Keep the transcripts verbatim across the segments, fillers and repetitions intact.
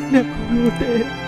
អ្នកគ្រូទេ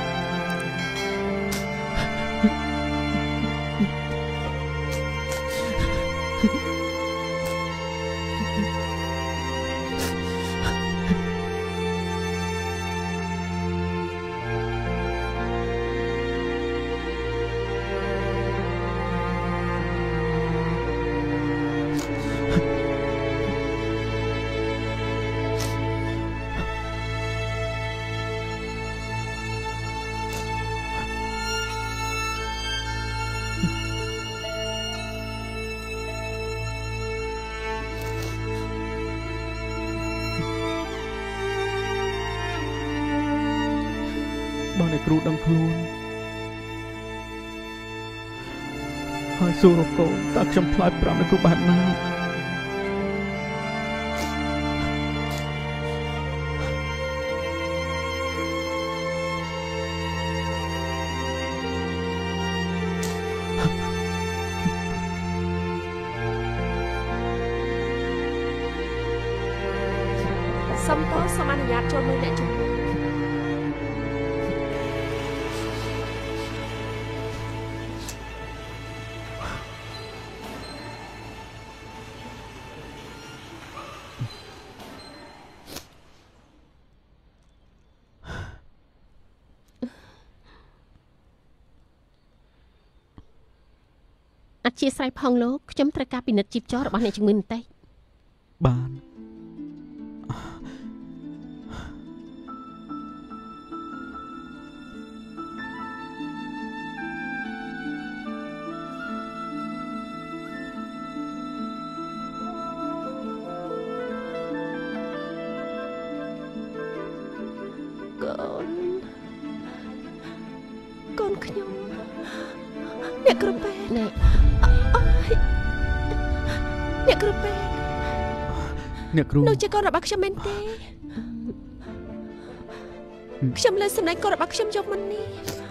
បងអ្នកគ្រូដឹងខ្លួនហើយសួររកូនតើខ្ញុំផ្លាយប្រាប់អ្នកគ្រូបែបណាសំតោសូមអនុញ្ញាតចូលមើលអ្នកជំនួយអធិស្ឋានផងលោកខ្ញុំត្រូវការពិនិត្យជីពចររបស់អ្នកជំងឺបន្តិចបានកូនកូនខ្ញុំអ្នកគ្រូពេទ្យអ្នកអ្នកគ្រូពេទ្យអ្នកគ្រូនោះជាកូនរបស់ខ្ញុំមែនទេខ្ញុំលើសម្ដែងកូនរបស់ខ្ញុំយកមុននេះ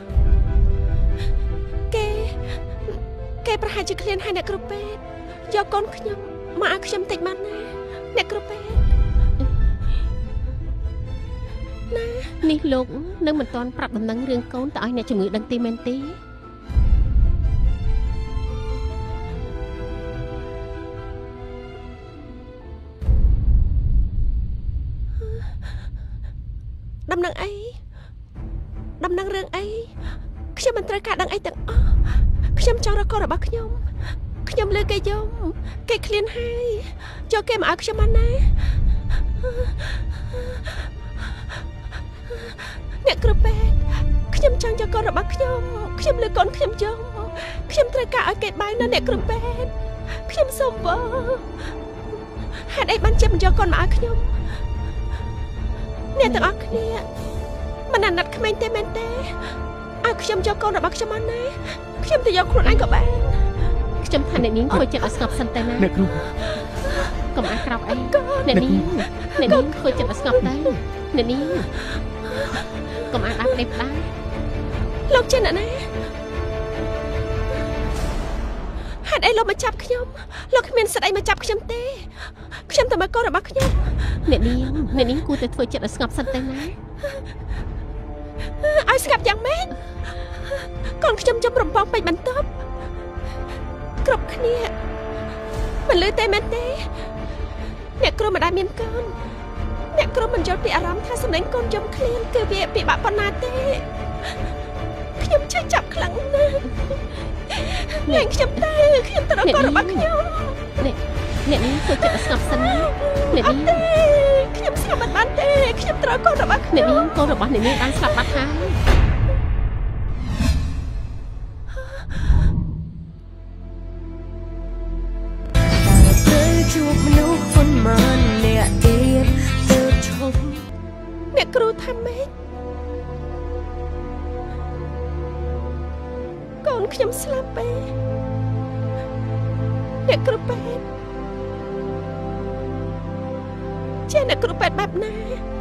គេគេប្រហែលជាឃ្លានហើយអ្នកគ្រូពេទ្យយកកូនខ្ញុំមកឲ្យខ្ញុំតិចបានណាអ្នកគ្រូពេទ្យណានេះលោកនឹងមិនទាន់ប្រាប់ដំណឹងរឿងកូនទៅឲ្យអ្នកជំងឺដឹងទេមែនទេដំណឹងអីដំណឹងរឿងអីខ្ញុំមិនត្រូវការដឹងអីទាំងអស់ខ្ញុំចង់រកកូនរបស់ខ្ញុំខ្ញុំលើគេយំគេឃ្លានហើយយកគេមកឲ្យខ្ញុំបានណាអ្នកគ្រូពេទ្យខ្ញុំចង់យកកូនរបស់ខ្ញុំខ្ញុំលើកូនខ្ញុំយំខ្ញុំត្រូវការឲ្យគេបាយណាអ្នកគ្រូពេទ្យខ្ញុំសូមបងហេតុអីបានជាមិនយកកូនមកឲ្យខ្ញុំអ្នកទាំងអស់គ្នាមិនអាណិតក្មេងទេមែនទេឲ្យខ្ញុំយកកូនរបស់ខ្ញុំមកណាខ្ញុំទៅយកខ្លួនឯងក៏បានខ្ញុំថាអ្នកនាងធ្វើចិត្តឲ្យស្ងប់សិនទៅណាអ្នកគ្រូកុំអាក្រក់អីអ្នកនាងអ្នកនាងធ្វើចិត្តឲ្យស្ងប់ទៅអ្នកនាងកុំអាដាក់ដេបដែរលោកជាអ្នកណាហេតុអីលោកមកចាប់ខ្ញុំលោកគ្មានសិទ្ធិអីមកចាប់ខ្ញុំទេខ្ញុំតែមកកូនរបស់ខ្ញុំអ្នកនាងអ្នកនាងគួរតែធ្វើចិត្តឲ្យស្ងប់សិនទៅណាឲ្យស្ងប់យ៉ាងម៉េចកូនខ្ញុំចំរំពងពេជ្របន្ទប់គ្រប់គ្នាមិនលឺទេមែនទេអ្នកគ្រូមិនដែលមានកូនអ្នកគ្រូមិនយល់ពីអារម្មណ៍ថាសម្លេងកូនយំឃ្លានគឺវាពិបាកប៉ុណ្ណាទេខ្ញុំឈឺចាប់ខ្លាំងណាស់លែងខ្ញុំទៅខ្ញុំទៅរកកូនរបស់ខ្ញុំនេះអ្នកនេះធ្វើចិត្តឲ្យស្ងប់សិនណាអ្នកនេះខ្ញុំស្ងប់មិនបានទេខ្ញុំត្រូវកូនរបស់ខ្ញុំអ្នកនេះកូនរបស់អ្នកនេះបានស្លាប់បាត់ហើយជួបមនុស្សប៉ុន្មានអ្នកទៀតទៅឈប់អ្នកគ្រូថាម៉េចកូនខ្ញុំស្លាប់ពេកអ្នកគ្រូពេទ្យជាអ្នកគ្រូពេទ្យបែបណា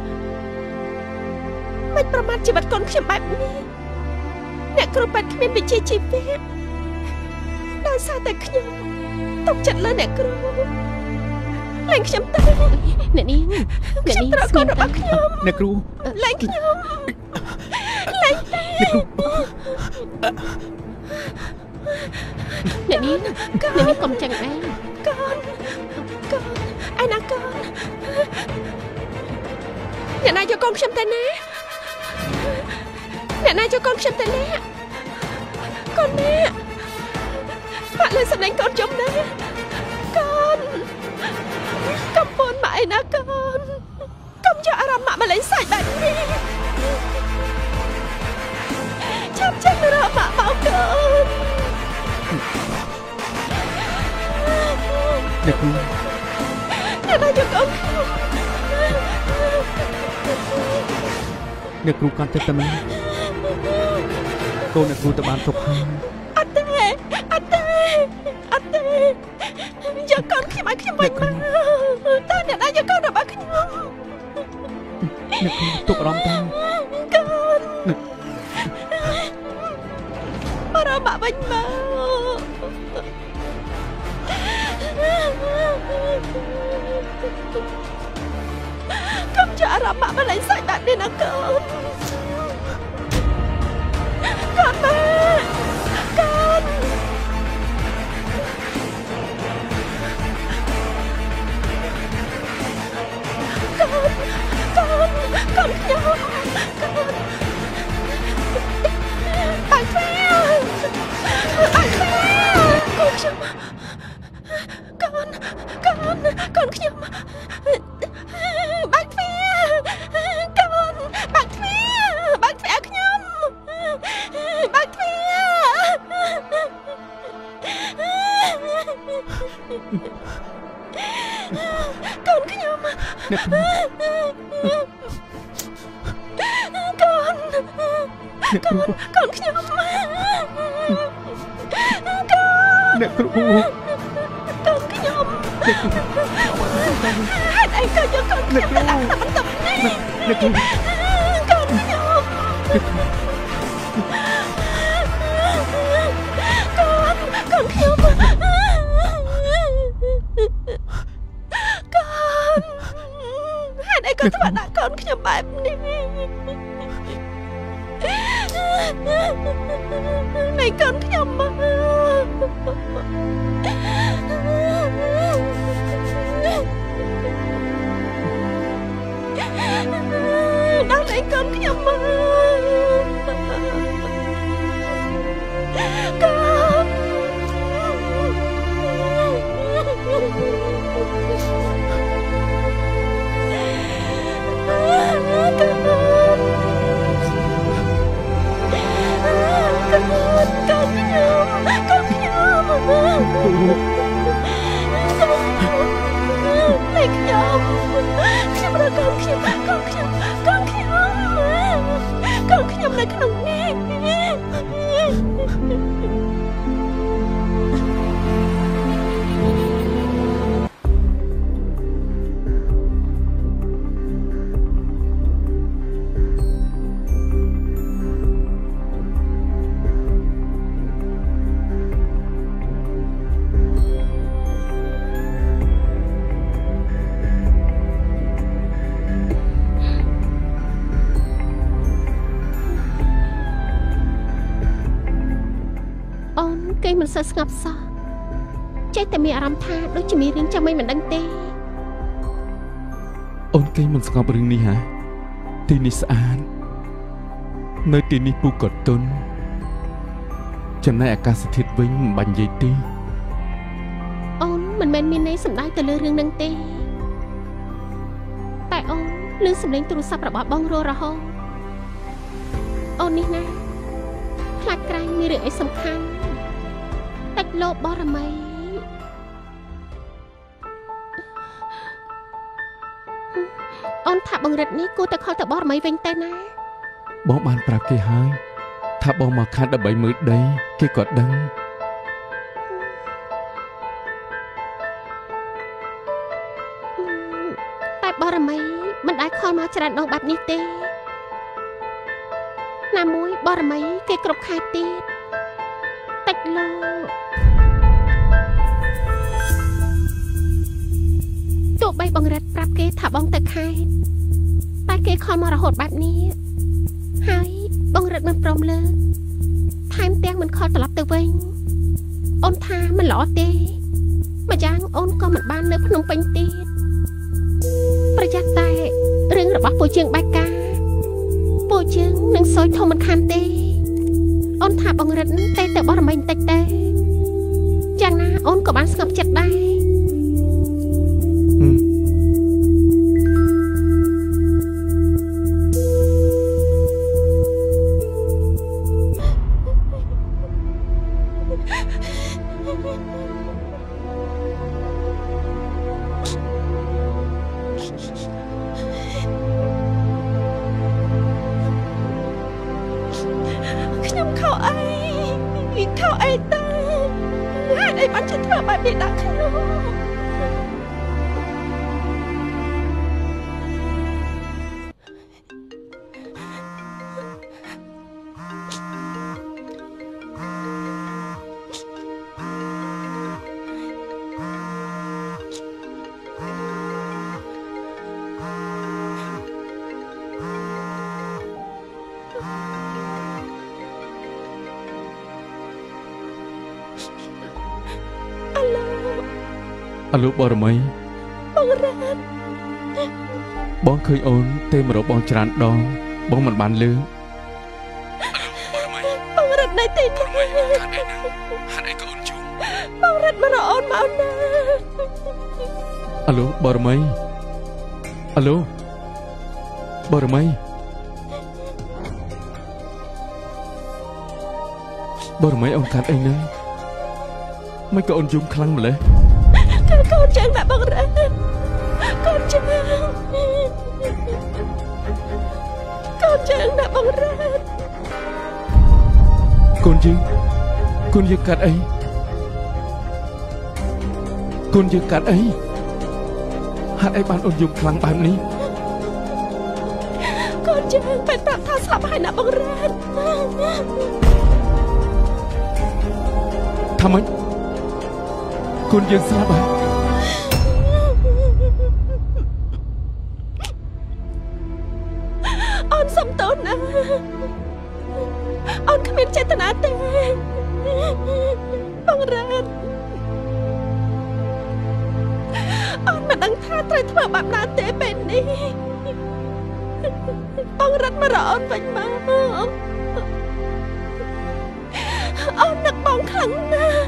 មិនប្រមាថជីវិតកូនខ្ញុំបែបនេះអ្នកគ្រូពេទ្យគ្មានវិជ្ជាជីវៈដោយសារតែខ្ញុំទុកចិត្តលើអ្នកគ្រូលែងខ្ញុំទៅអ្នកនាងអ្នកនាងស្ងប់របស់ខ្ញុំអ្នកគ្រូលែងខ្ញុំលែងទេអ្នកនាងអ្នកនាងកុំចឹងអីកូនកូនឯណាកូនអ្នកណាយកកូនខ្ញុំទៅណាអ្នកណាយកកូនខ្ញុំទៅណាកូនណាម៉ាក់លើសម្លេងកូនខ្ញុំណាកូនកំពូនម៉ាក់ឯណាកូនកុំយកអារម្មណ៍ម៉ាក់មកលេងសើចបែបនេះចាប់ចាប់រកម៉ាក់មកកូនអ្នកគ្រូអ្នកណាយកកូនខ្ញុំអ្នកគ្រូកាន់ចិត្តតែមិនកូនអ្នកគ្រូទៅបានសុខហើយអត់ទេអត់ទេអត់ទេយកកូនខ្ញុំឲ្យខ្ញុំវិញមកតើអ្នកណាយកកូនរបស់ខ្ញុំអ្នកគ្រូទុកអារម្មណ៍ទៅកូនអរម៉ាក់វិញមកកុំចារ៉ាម៉ាក់មកលេងសើចបែបនេះណាកូនកូនម៉ាក់កូនកូនកូនកូនខ្ញុំកូនបាក់ទ្វារបាក់ទ្វារកូនខ្ញុំកូនកូនកូនខ្ញុំបាក់ទ្វារកូនបាក់ទ្វារបាក់ទ្វារខ្ញុំបាក់ទ្វារកូនខ្ញុំអ្នកគ្រូកូនអ្នកគ្រូកូនខ្ញុំកូនអ្នកគ្រូកូនខ្ញុំហេតុអីក៏យកកូនខ្ញុំទៅដាក់តាមបន្ទប់នេះអ្នកគ្រូកូនខ្ញុំកូនកូនខ្ញុំកូនហេតុអីក៏ធ្វើដាក់កូនខ្ញុំបែបនេះនៃកូនខ្ញុំមកដល់នៃកូនខ្ញុំមកកូនតែខ្ញុំខ្ញុំរកកូនខ្ញុំកូនខ្ញុំកូនខ្ញុំកូនខ្ញុំនៅក្នុងនេះគេមិនសូវស្ងប់សោះចេះតែមានអារម្មណ៍ថាដូចជាមានរឿងចាំមិនមិនដឹងទេអូនគេមិនស្ងប់រឿងនេះហ่าទីនេះស្អាតនៅទីនេះពូក៏ទន់ចំណែកអាកាសធាតុវិញមិនបាញ់និយាយទេអូនមិនមែនមានន័យសំដៅទៅលើរឿងហ្នឹងទេតែអូនឮសំឡេងទូរស័ព្ទរបស់បងរស់រហូតអូននេះណាខ្លាចក្រែងមានរឿងអីសំខាន់តិចលោកបរមីអូនថាបង្រិតនេះគួរតែខលទៅបរមីវិញទៅណាបងបានប្រាប់គេហើយថាបងមកខាត់ដើម្បីមើលដីគេក៏ដឹងតែបរមីមិនដែលខលមកច្រើនដងបែបនេះទេណាមួយបរមីគេគ្រប់ខែទៀតតិចលោកទោះបីបង្រិតប្រាប់គេថាបងទៅខេត្តតែគេខលមករហូតបែបនេះហើបងរត់មិនព្រមលើថែមទាំងមិនខលត្រឡប់ទៅវិញអូនថាមិនល្អទេម្យ៉ាងអូនក៏មិនបាននៅភ្នំពេញទៀតប្រយ័ត្នតែរឿងរបស់ពូជើងបែកការពូជើងនឹងសោយធំមិនខានទេអូនថាបងរិទ្ធតែទៅបរមីបន្តិចទេយ៉ាងណាអូនក៏បានស្ងប់ចិត្តដែរអាលោកបរមីបងរ៉ាត់បងឃើញអូនទេមករកបងច្រើនដងបងមិនបានលឺបងរ៉ាត់នៅទីណាហាត់អីក៏អូនជុំបងរ៉ាត់មករកអូនមកណាអាលោកបរមីអាលោកបរមីបរមីអូនកាត់អីហ្នឹងមិនក៏អូនយំខ្លាំងម្ល៉េះកូនចឹងណាបងរ៉ាត់កូនចឹងកូនចឹងណាបងរ៉ាត់កូនយើងកូនយើងកាត់អីកូនយើងកាត់អីហេតុអីបានអូនយំខ្លាំងបែបនេះកូនចឹងពេលប្រាប់ថាស្លាប់ហើយណាបងរ៉ាត់ថាម៉េចកូនយើងស្លាប់ហើយអូនសុំទោសណាអូនគ្មានចេតនាទេបងរ៉ាត់អូនមិនដឹងថាត្រូវធ្វើបែបណាទេពេលនេះបងរ៉ាត់មករកអូនវិញមកអូននឹកបងខ្លាំងណាស់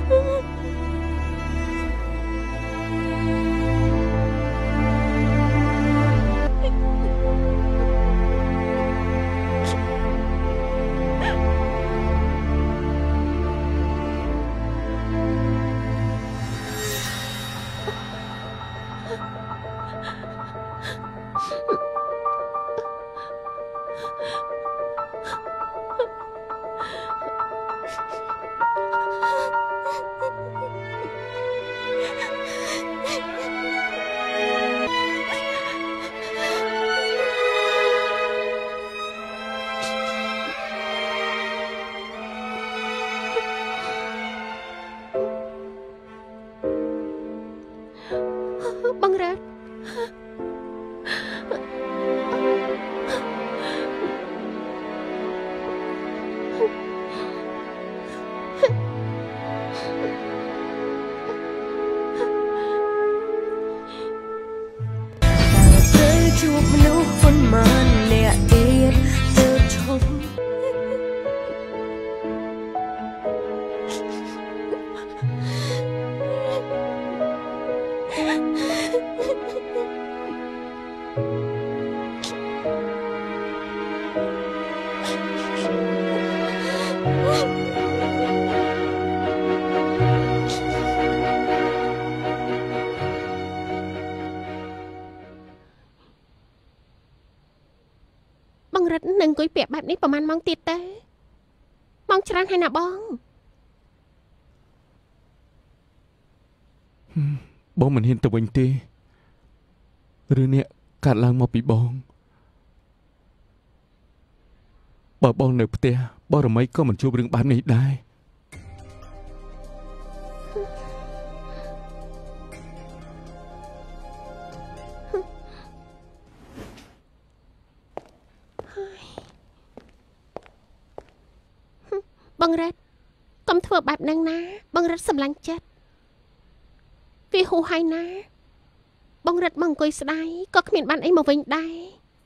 បងរ៉ាត់ជួបមនុស្សប៉ុន្មានអ្នកទៀតទៅឈប់បងរ៉ាត់នឹងអង្គុយពាក់បែបនេះប្រហែលម៉ោងទៀតទេម៉ោងច្រើនហើយណាបងបងមិនហ៊ានទៅវិញទេឬអ្នកកាត់ឡើងមកពីបងបើបងនៅផ្ទះបរមីក៏មិនជួបរឿងបែបនេះដែរបងរ៉ាត់កុំធ្វើបែបហ្នឹងណាបងរ៉ាត់សម្លាញ់ចិត្តវាហួសហើយណាបងរ៉ាត់មកអង្គុយស្ដាយក៏គ្មានបានអីមកវិញដែរ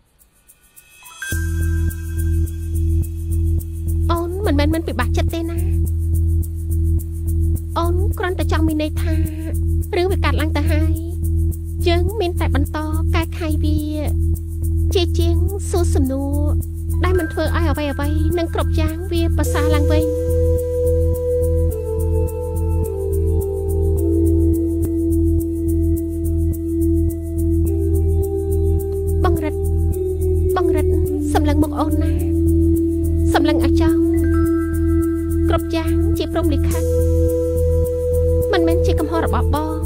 អូនមិនមែនមិនពិបាកចិត្តទេណាអូនគ្រាន់តែចង់មានន័យថារឿងវាកាត់ឡើងទៅហើយយើងមានតែបន្តកែខៃវាជាជាងសួរសំណួរដែលមិនធ្វើឲ្យអ្វីអ្វីនឹងគ្រប់យ៉ាងវាប្រសើរឡើងវិញបងរ៉ាត់បងរ៉ាត់សម្លឹងមុខអូនណាសម្លឹងឲ្យចង់គ្រប់យ៉ាងជាព្រំលិខិតមិនមែនជាកំហុសរបស់បង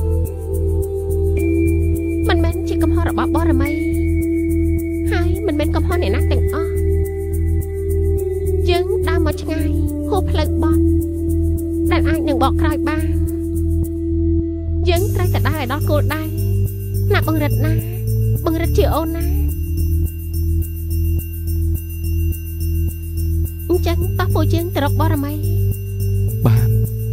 មិនមែនជាកំហុសរបស់បរមីហើយមិនមែនកំហុសអ្នកណាទាំងអស់យើងដើរមកឆ្ងាយហួសផ្លូវបត់ដែលអាចនឹងបកក្រោយបានយើងត្រូវតែដើរឲ្យដល់គោលដៅណាបងរ៉ាត់ណាបងរ៉ាត់ជាអូនណាអញ្ចឹងតោះពួកយើងទៅរកបរមីបាន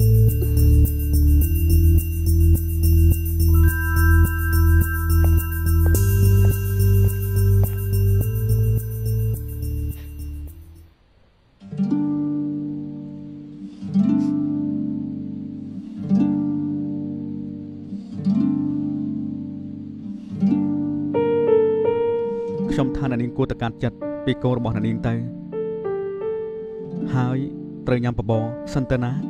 ខ្ញុំថាអ្នកនាងគួរតែកាត់ចិត្តពីកូនរបស់អ្នកនាងទៅហើយត្រូវញ៉ាំបបរសិនទៅណា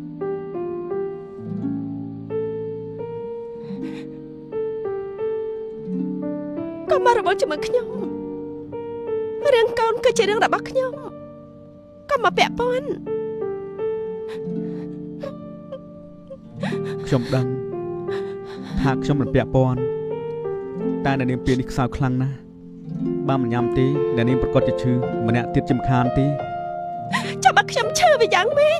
កុំមករបបជាមួយខ្ញុំរឿងកូនគឺជារឿងរបស់ខ្ញុំកុំមកពាក់ព័ន្ធខ្ញុំដឹងថាខ្ញុំមិនពាក់ព័ន្ធតែអ្នកនាងពេលនេះខ្សោយខ្លាំងណាស់បើមិនញ៉ាំទេអ្នកនាងប្រកាសជាឈឺម្នាក់ទៀតជាមិនខានទេចាំបើខ្ញុំឈឺវាយ៉ាងម៉េច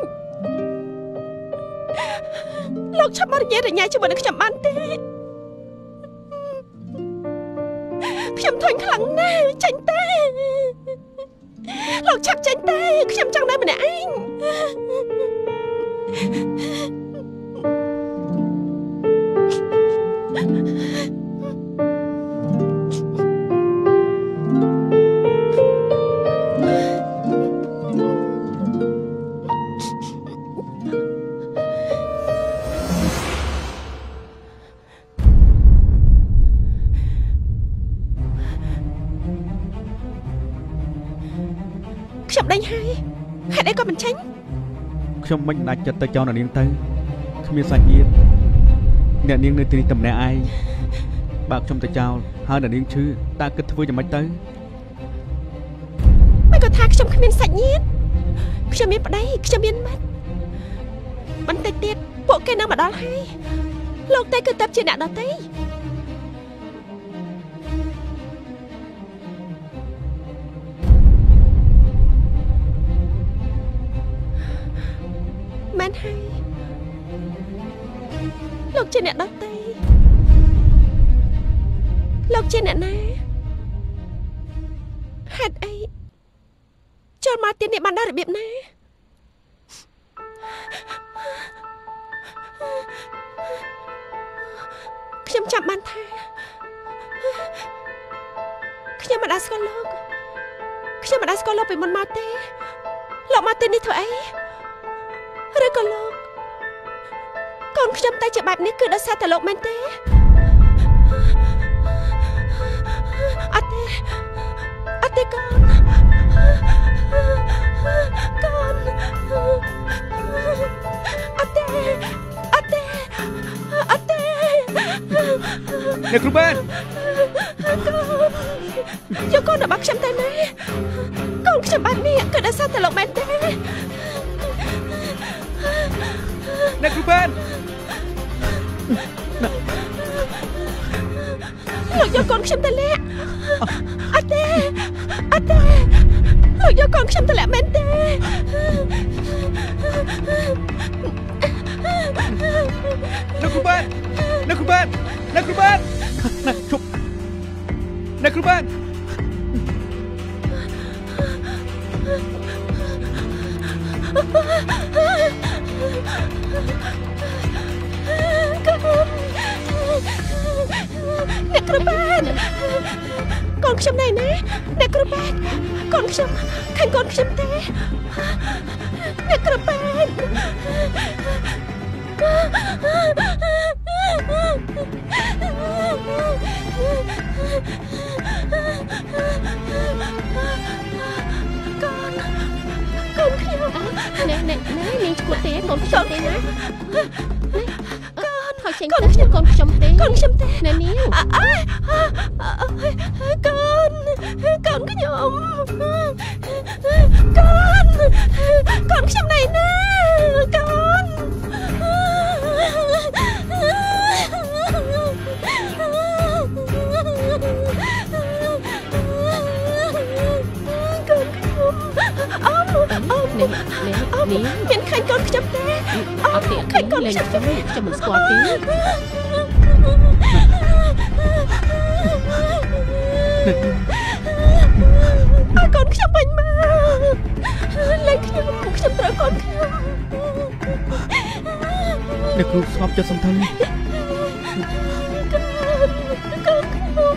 លោកឆាប់មករញ៉េរញ៉ៃជាមួយនឹងខ្ញុំបានទេខ្ញុំធុញខ្លាំងណាស់ចាញ់ទេលោកឆាប់ចាញ់ទេខ្ញុំចង់នៅម្នាក់ឯងខ្ញុំដេញហើយហេតុអីក៏មិនចាញ់ខ្ញុំមិនដាច់ចិត្តទៅចោលអ្នកនាងទៅគ្មានសាច់ញាតិអ្នកនាងនៅទីនេះតែម្នាក់ឯងបើខ្ញុំទៅចោលហើយអ្នកនាងឈឺតើគិតធ្វើយ៉ាងម៉េចទៅមិនក៏ថាខ្ញុំគ្មានសាច់ញាតិខ្ញុំមានប្តីខ្ញុំមានមិត្តបន្តិចទៀតពួកគេនឹងមកដល់ហើយលោកតែគឺទៅជាអ្នកដទៃមែនហើយលោកជាអ្នកដទៃលោកជាអ្នកណាហេតុអីចូលមកទីនេះបានដល់របៀបណាខ្ញុំចាំបានថាខ្ញុំមិនដាល់ស្គាល់លោកខ្ញុំមិនដាល់ស្គាល់លោកពីមុនមកទេលោកមកទីនេះធ្វើអីឬក៏លោកកូនខ្ញុំតែជាបែបនេះគឺដោយសារតែលោកមែនទេអត់ទេអត់ទេកូនកូនអត់ទេអត់ទេអត់ទេអ្នកគ្រូបានយកកូនរបស់ខ្ញុំទៅណាកូនខ្ញុំបែបនេះគឺដោយសារតែលោកមែនទេអ្នកគ្រូបានលោកយកកូនខ្ញុំទៅលាក់អត់ទេអត់ទេលោកយកកូនខ្ញុំទៅលាក់មែនទេអ្នកគ្រូបានអ្នកគ្រូបានអ្នកគ្រូបានណាជប់អ្នកគ្រូបានអ្នកគ្រូពេទ្យកូនខ្ញុំណែណាអ្នកគ្រូពេទ្យកូនខ្ញុំឃើញកូនខ្ញុំទេអ្នកគ្រូពេទ្យកូនកូនខ្ញុំណែណែណែនាងឈ្មោះទេកូនខ្ញុំទេណាថយចេញទៅខ្ញុំកូនខ្ញុំទេកូនខ្ញុំទេណែនាងកូនកូនខ្ញុំកូនកូនខ្ញុំណែណាកូនកូនខ្ញុំអមអមនេះនេះមានឃើញកូនខ្ញុំទេអត់ទេឃើញកូនខ្ញុំទេខ្ញុំមិនស្គាល់ទេអើកូនខ្ញុំបាញ់មកលេងខ្ញុំខ្ញុំត្រូវកូនខ្ញុំអ្នកគ្រូស្ងប់ចិត្តសំខាន់កូនខ្ញុំ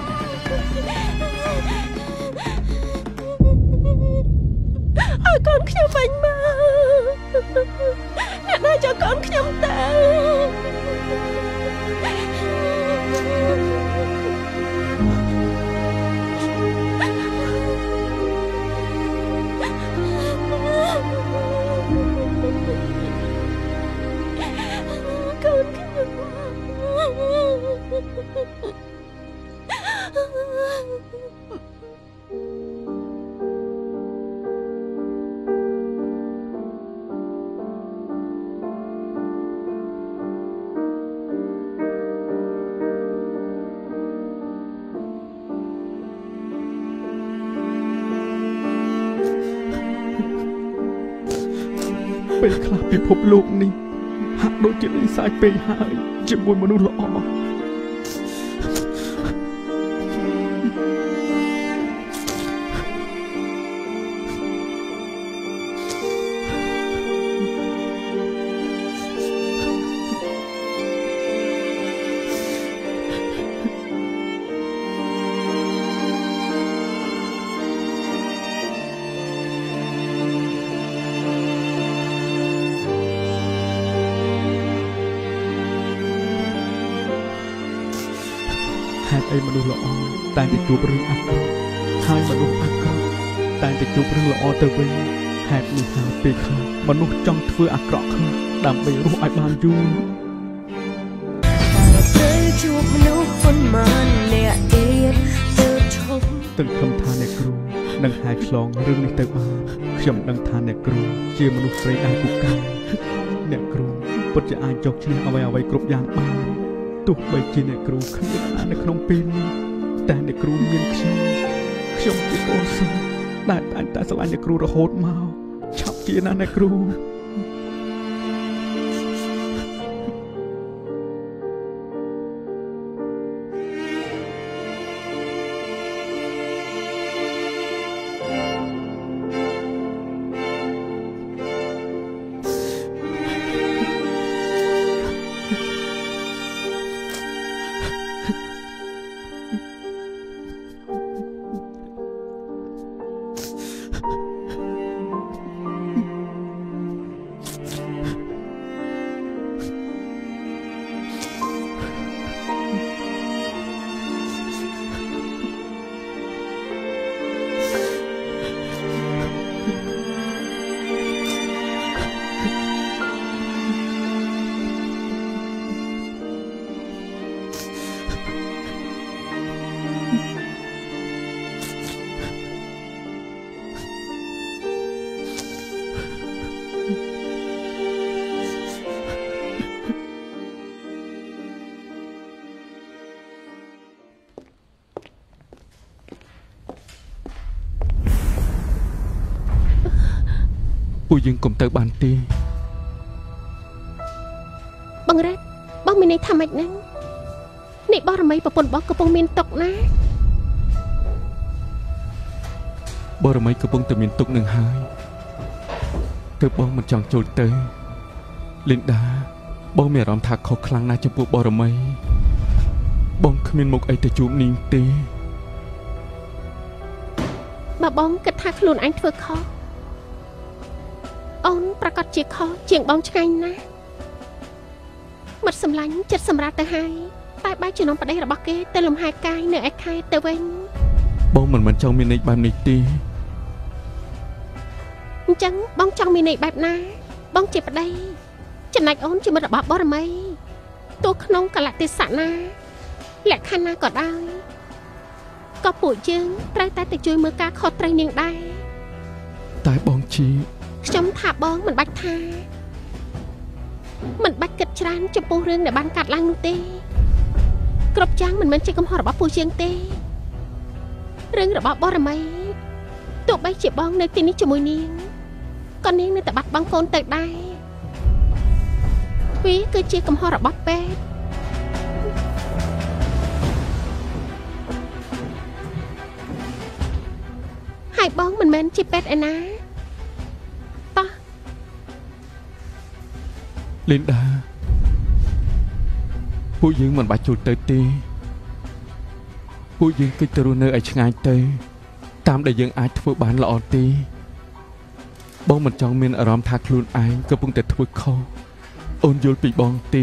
អើកូនខ្ញុំបាញ់មកអ្នកណាចូលកូនខ្ញុំទៅពេលខ្លះពិភពលោកនេះហាក់ដូចជាលេងសើចពេកហើយជាមួយមនុស្សល្អហេតុអីមនុស្សល្អតែងតែជួបរឿងអាក្រក់ហើយមនុស្សអាក្រក់តែងតែជួបរឿងល្អទៅវិញហេតុនេះហើយពេលខ្លះមនុស្សចង់ធ្វើអាក្រក់ខ្លះដើម្បីរស់ឲ្យបានយូរត្រូវជួបមនុស្សប៉ុន្មានអ្នកទៀតទៅឈប់ទឹកខំថាអ្នកគ្រូនឹងហែឆ្លងរឿងនេះទៅបានខ្ញុំដឹងថាអ្នកគ្រូជាមនុស្សស្រីដែលពូកែអ្នកគ្រូពិតជាអាចយកឈ្នះអ្វីអ្វីគ្រប់យ៉ាងបានទោះបីជាអ្នកគ្រូគ្មានអានៅក្នុងពេលនេះតែអ្នកគ្រូមានខ្ញុំខ្ញុំជាកូនសិស្សដែលតែងតែស្រឡាញ់អ្នកគ្រូរហូតមកឆាប់ជាណាអ្នកគ្រូពួកយើងកុំទៅបានទេបងរ៉ាត់បងមានន័យថាម៉េចហ្នឹងនេះបរមីប្រពន្ធបងកំពុងមានទុកណាបរមីកំពុងតែមានទុកនឹងហើយទើបបងមិនចង់ចូលទៅលីនដាបងមានអារម្មណ៍ថាខុសខ្លាំងណាស់ចំពោះបរមីបងគ្មានមុខអីទៅជួបនាងទេបើបងគិតថាខ្លួនឯងធ្វើខុសអូនប្រកាសជាខុសជាងបងឆ្ងាញ់ណាស់មិត្តសម្លាញ់ចិត្តសម្រាប់ទៅហើយតែបែរជានាំប្តីរបស់គេទៅលំហែកាយនៅឯខេត្តទៅវិញបងមិនមិនចង់មានន័យបែបនេះទេអញ្ចឹងបងចង់មានន័យបែបណាបងជាប្តីចំណែកអូនជាមិត្តរបស់បរមីទោះក្នុងកលៈទេសៈណាលក្ខខណ្ឌណាក៏ដោយក៏ពួកយើងត្រូវតែទៅជួយមើលការខុសត្រូវនាងដែរតែបងជីខ្ញុំថាបងមិនបាច់ថាមិនបាច់គិតច្រើនចំពោះរឿងដែលបានកាត់ឡើងនោះទេគ្រប់យ៉ាងមិនមែនជាកំហុសរបស់ពួកយើងទេរឿងរបស់បរមីទោះបីជាបងនៅទីនេះជាមួយនាងក៏នាងនៅតែបាត់បង់កូនទៅដែរវាគឺជាកំហុសរបស់ពេទ្យហើយបងមិនមែនជាពេទ្យឯណាតោះលីនដាពួកយើងមិនបាច់ចូលទៅទេពួកយើងគិតទៅរស់នៅឲ្យឆ្ងាយទៅតាមដែលយើងអាចធ្វើបានល្អទេបងមិនចង់មានអារម្មណ៍ថាខ្លួនឯងកំពុងតែធ្វើខុសអូនយល់ពីបងទេ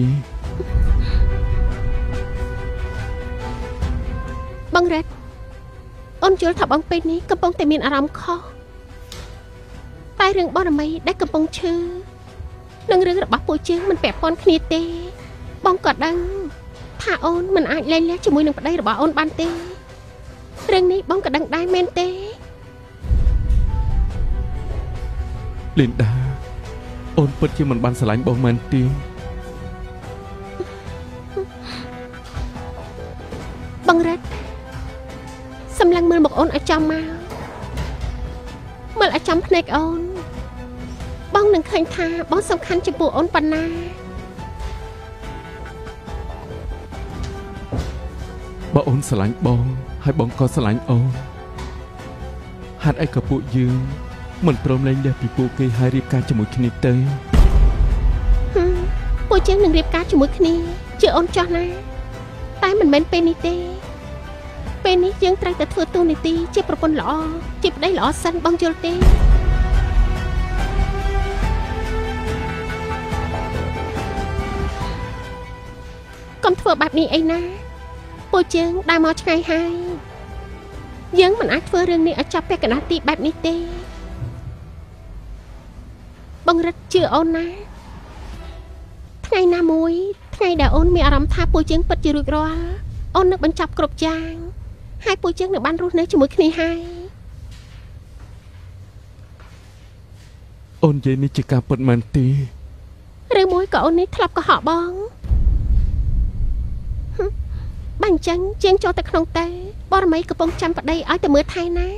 បងរ៉េតអូនយល់ថាបងពេលនេះកំពុងតែមានអារម្មណ៍ខុសតែរឿងបរមីដែលកំពុងឈឺនឹងរឿងរបស់ពួកយើងមិនពាក់ព័ន្ធគ្នាទេបងក៏ដឹងថាអូនមិនអាចលែងលះជាមួយនឹងប្តីរបស់អូនបានទេរឿងនេះបងក៏ដឹងដែរមែនទេលីនដាអូនពិតជាមិនបានស្រឡាញ់បងមែនទេបងរ៉េតសម្លឹងមើលមកអូនឲ្យចំមកមើលឲ្យចំភ្នែកអូនបងនឹងឃើញថាបងសំខាន់ចំពោះអូនប៉ុណ្ណាបើអូនស្រឡាញ់បងហើយបងក៏ស្រឡាញ់អូនហេតុអីក៏ពួកយើងមិនព្រមលែងលះពីពួកគេហើយរៀបការជាមួយគ្នាទៅពួកយើងនឹងរៀបការជាមួយគ្នាជាអូនចោះណាតែមិនមែនពេលនេះទេពេលនេះយើងត្រូវតែធ្វើតួនាទីជាប្រពន្ធល្អជាប្តីល្អសិនបងយល់ទេកុំធ្វើបែបនេះអីណាពួកយើងដើរមកឆ្ងាយហើយយើងមិនអាចធ្វើរឿងនេះឲ្យចាប់ពាក់កណ្ដាលទីបែបនេះទេបងរឹតជឿអូនណាថ្ងៃណាមួយថ្ងៃដែលអូនមានអារម្មណ៍ថាពួកយើងពិតជារួចរាល់អូននឹងបញ្ចប់គ្រប់យ៉ាងហើយពួកយើងនឹងបានរស់នៅជាមួយគ្នាហើយអូននិយាយនេះជាការពិតមែនទេឬមួយក៏អូននេះធ្លាប់កុហកបងបើអញ្ចឹងជាងចូលទៅក្នុងតែបរមីកំពុងចាំប្តីឲ្យទៅមើលថៃណា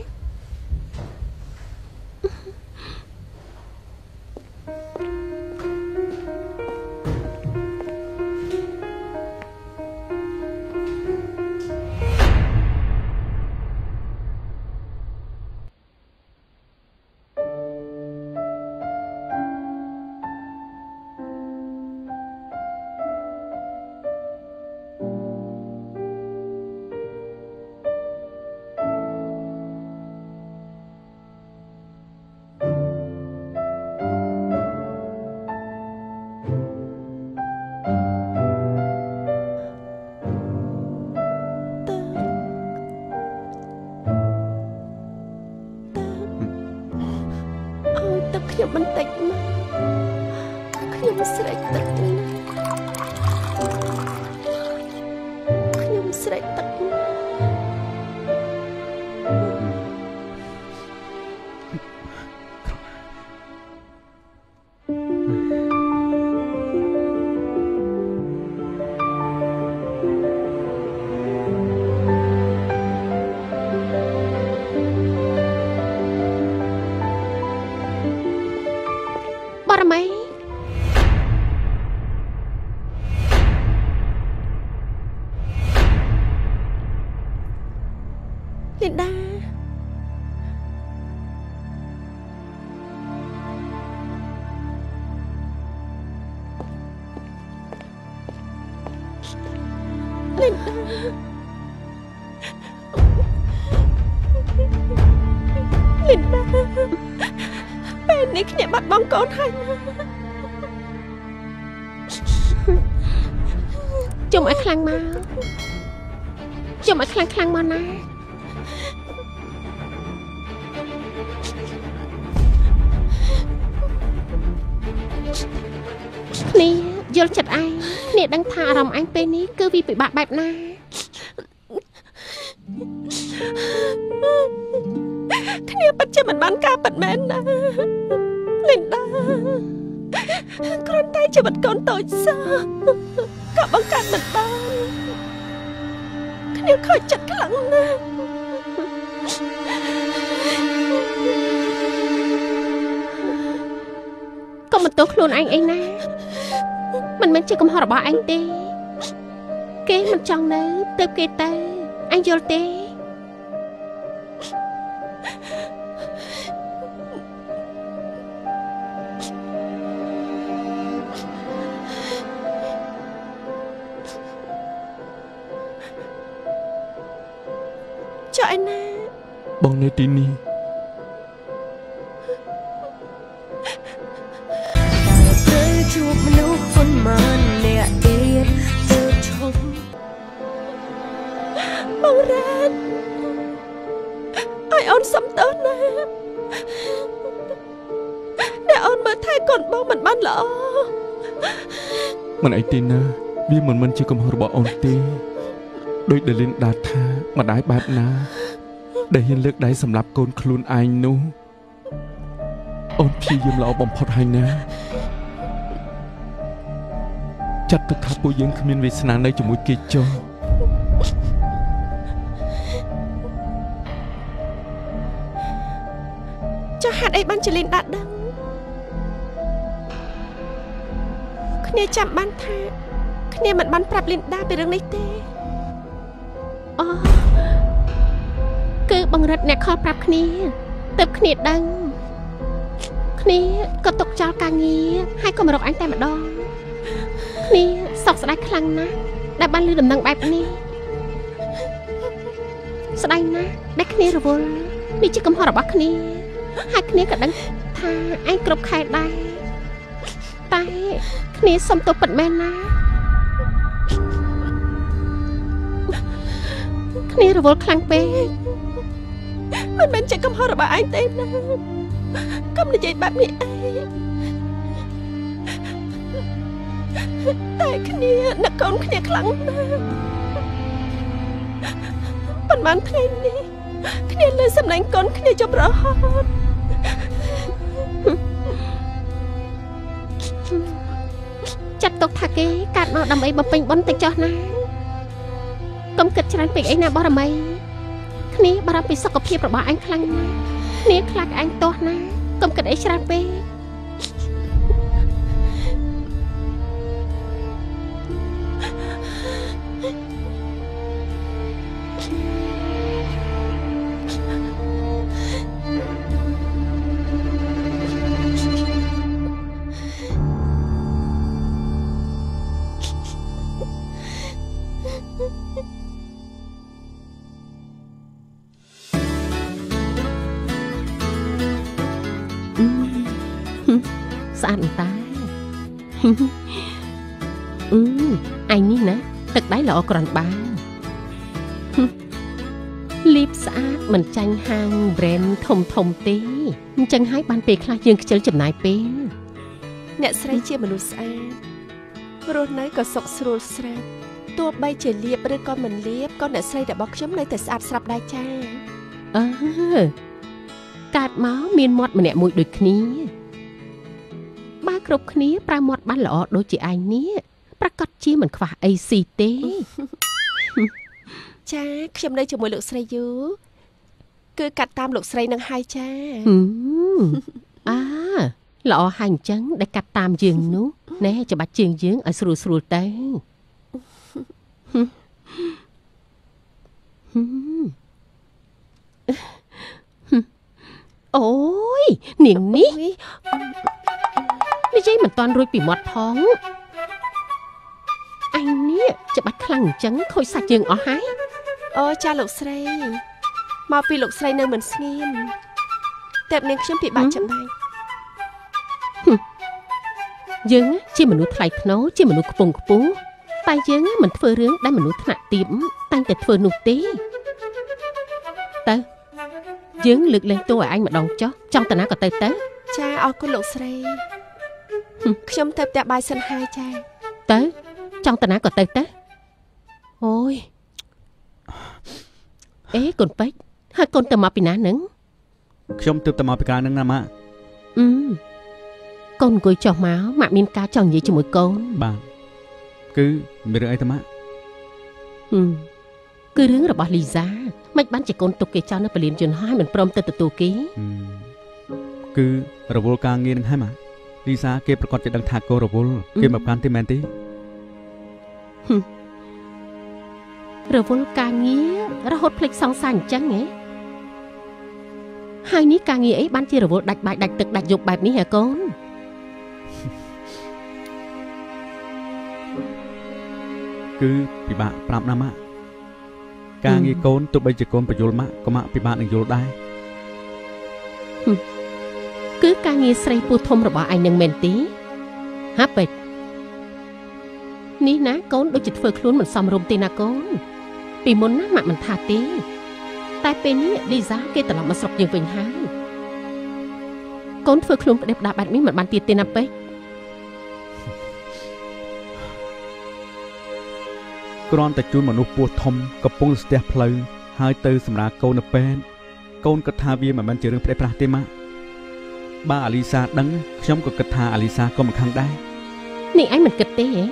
ខ្ញុំបន្តិចមកខ្ញុំស្រេកទឹកណាស់ខ្ញុំស្រេកទឹកណាស់បរមីលីនដាពេលនេះគ្នាបាត់បង់កូនហើយជុំឲ្យខ្លាំងមកជុំឲ្យខ្លាំងខ្លាំងមកណាគ្នាយល់ចិត្តឯងគ្នាដឹងថាអារម្មណ៍ឯងពេលនេះគឺវាពិបាកបែបណាគ្នាពិតជាមិនបានការពិតមែនណាលីនដាគ្រាន់តែជីវិតកូនតូចសោះក៏បង្កើតមិនបានគ្នាខូចចិត្តខ្លាំងណាស់កុំបន្ទោសខ្លួនឯងអីណាមិនមែនជាកំហុសរបស់ឯងទេគេមិនចង់នៅទៅគេទៅឯងយល់ទេចុះឯណាបងនៅទីនេះជួបមនុស្សប៉ុន្មានអ្នកទៀតទៅឈប់បងរ៉ានឲ្យអូនសំទោសណាដែលអូនមើលថែកូនបងមិនបានល្អមិនអីទេណាវាមិនមិនជាកំហុសរបស់អូនទេដោយដែលលីនដាថាម្ដាយបែបណាដែលហ៊ានលើកដៃសម្រាប់កូនខ្លួនឯងនោះអូនព្យាយាមល្អបំផុតហើយណាចាត់ទុកថាពួកយើងគ្មានវាសនានៅជាមួយគេចុះចុះហេតុអីបានជាលីនដាដឹងគ្នាចាំបានថាគ្នាមិនបានប្រាប់លីនដាពីរឿងនេះទេអូគឺបង្រិតអ្នកខលប្រាប់គ្នាទើបគ្នាដឹងគ្នាក៏ទុកចោលការងារហើយក៏មករកអញតែម្ដងគ្នាសោកស្ដាយខ្លាំងណាស់ដែលបានឮដំណឹងបែបនេះស្ដាយណាស់ដែលគ្នារវល់នេះជាកំហុសរបស់គ្នាហើយគ្នាក៏ដឹងថាឯងគ្រប់ខែដែរតែគ្នាសុំទោសពិតមែនណាគ្នារវល់ខ្លាំងពេកមិនមែនជាកំហុសរបស់ឯងទេណាកុំនិយាយបែបនេះឯងតែគ្នានឹកកូនគ្នាខ្លាំងណាស់ប៉ុន្មានថ្ងៃនេះគ្នាលើសម្លេងកូនគ្នាចុះរហូតចាត់ទុកថាគេកាត់មកដើម្បីបំពេញបុណ្យទៅចោះណាកុំគិតច្រើនពេកអីណាបរមីគ្នាបារម្ភពីសុខភាពរបស់អញខ្លាំងណាស់គ្នាខ្លាចអញទាស់ណាកុំគិតអីច្រើនពេកស្អាតតាអឺអញនេះណាទឹកដៃល្អក្រាន់បានលីបស្អាតមិនចាញ់ហាង brand ធំធំទេអញ្ចឹងហើយបានពេលខ្លះយើងខ្ជិលចំណាយពេលអ្នកស្រីជាមនុស្សស្អាតរស់នៅក៏សុខស្រួលស្រាប់ទោះបីជាលៀបឬក៏មិនលៀបក៏អ្នកស្រីរបស់ខ្ញុំនៅតែស្អាតស្រាប់ដែរចាអឺកើតមកមានមាត់ម្នាក់មួយដូចគ្នាបើគ្រប់គ្នាប្រើមាត់បានល្អដូចជាឯងនេះប្រកាសជាមិនខ្វះអីស៊ីទេចាខ្ញុំនៅជាមួយលោកស្រីយូគឺកាត់តាមលោកស្រីនឹងហើយចាអាល្អហើយអញ្ចឹងដែលកាត់តាមយើងនោះណែច្បាច់ជើងយើងឲ្យស្រួលស្រួលទៅអូយនាងនេះនិយាយមិនតាន់រួចពីមាត់ផងអញនេះច្បាច់ខ្លាំងអញ្ចឹងខូចសាច់យើងអស់ហើយអូចាលោកស្រីមកពីលោកស្រីនៅមិនស្ងៀមតែនាងខ្ញុំពិបាកចំណាយយើងជាមនុស្សថ្លៃថ្នូរជាមនុស្សខ្ពង់ខ្ពស់តែយើងមិនធ្វើរឿងដែលមនុស្សថ្នាក់ទាបតែងតែធ្វើនោះទេតើយើងលើកលែងទោសឲ្យអញម្ដងចុះចង់តាណាក៏ទៅទៅចាអរគុណលោកស្រីខ្ញុំទៅផ្ទះបាយសិនហើយចាទៅចង់តាណាក៏ទៅទៅអូយអេកូនពេជ្រហើយកូនទៅមកពីណានឹងខ្ញុំទើបតែមកពីការនឹងណាម៉ាក់អឺកូនអង្គុយចុះមកម៉ាក់មានការចង់និយាយជាមួយកូនបាទគឺមានរឿងអីទៅម៉ាក់ហឹមគឺរឿងរបស់លីសាមិនបានជាកូនទុកគេចោលនៅពលានយន្តហើយមិនព្រមទៅទទួលគេគឺរវល់ការងារនឹងហើយម៉ាក់លីសាគេប្រកាសជាដឹងថាកូនរវល់គេមកកាន់ទេមែនទេរវល់ការងាររហូតភ្លេចសង្សារអញ្ចឹងហ៎ហើយនេះការងារអីបានជារវល់ដាច់បាយដាច់ទឹកដាច់យប់បែបនេះហ៎កូនគឺពិបាកប្រាប់ណាម៉ាក់ការងារកូនទោះបីជាកូនបញ្យល់ម៉ាក់ក៏ម៉ាក់ពិបាកនឹងយល់ដែរគឺការងារស្រីពូធំរបស់ឯងនឹងមែនទេហាពេតនេះណាកូនដូចជាធ្វើខ្លួនមិនសមរម្យទេណាកូនពីមុនណាម៉ាក់មិនថាទេតែពេលនេះលីសាគេត្រឡប់មកស្រុកយើងវិញហើយកូនធ្វើខ្លួនផ្ដេសផ្ដាសបែបនេះមិនបានទៀតទេណាពេកគ្រាន់តែជួនមនុស្សពោះធំកំពុងស្ទះផ្លូវហើយទៅសម្រាប់កូននៅពេទ្យកូនគិតថាវាមិនមែនជារឿងផ្ដេសផ្ដាសទេម៉ាក់បើអាលីសាដឹងខ្ញុំក៏គិតថាអាលីសាក៏មិនខឹងដែរនេះឯងមិនគិតទេហ៎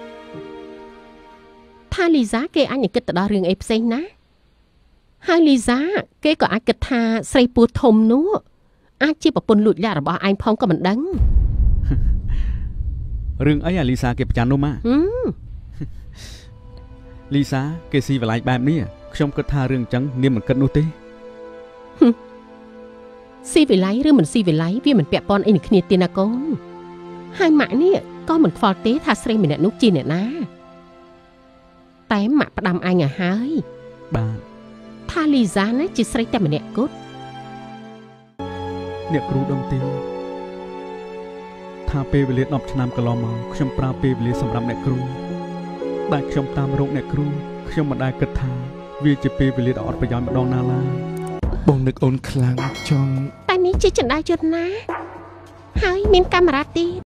ថាលីសាគេអាចនឹងគិតទៅដល់រឿងអីផ្សេងណាហើយលីសាគេក៏អាចគិតថាស្រីពោះធំនោះអាចជាប្រពន្ធលួចលាក់របស់ឯងផងក៏មិនដឹងរឿងអីអាលីសាគេប្រចាំនោះម៉ាលីសាគេស៊ីវឡៃបែបនេះខ្ញុំគិតថារឿងអញ្ចឹងនាងមិនគិតនោះទេស៊ីវឡៃឬមិនស៊ីវឡៃវាមិនពាក់ព័ន្ធអីនឹងគ្នាទេណាកូនហើយម៉ាក់នេះក៏មិនខ្វល់ទេថាស្រីម្នាក់នោះជាអ្នកណាតែម៉ាក់ផ្ដាំអញឲ្យហើយបាទថាលីសាណាជាស្រីតែម្នាក់គត់អ្នកគ្រូដឹងទេថាពេលវេលាដប់ឆ្នាំកន្លងមកខ្ញុំប្រើពេលវេលាសម្រាប់អ្នកគ្រូដែលខ្ញុំតាមរកអ្នកគ្រូខ្ញុំមិនដែលគិតថាវាជាពេលវេលាដ៏អត់ប្រយោជន៍ម្ដងណាឡើយបងនឹកអូនខ្លាំងចង់តែនេះជាចន្ទាយយន្តណាហើយមានកាមេរ៉ាទៀត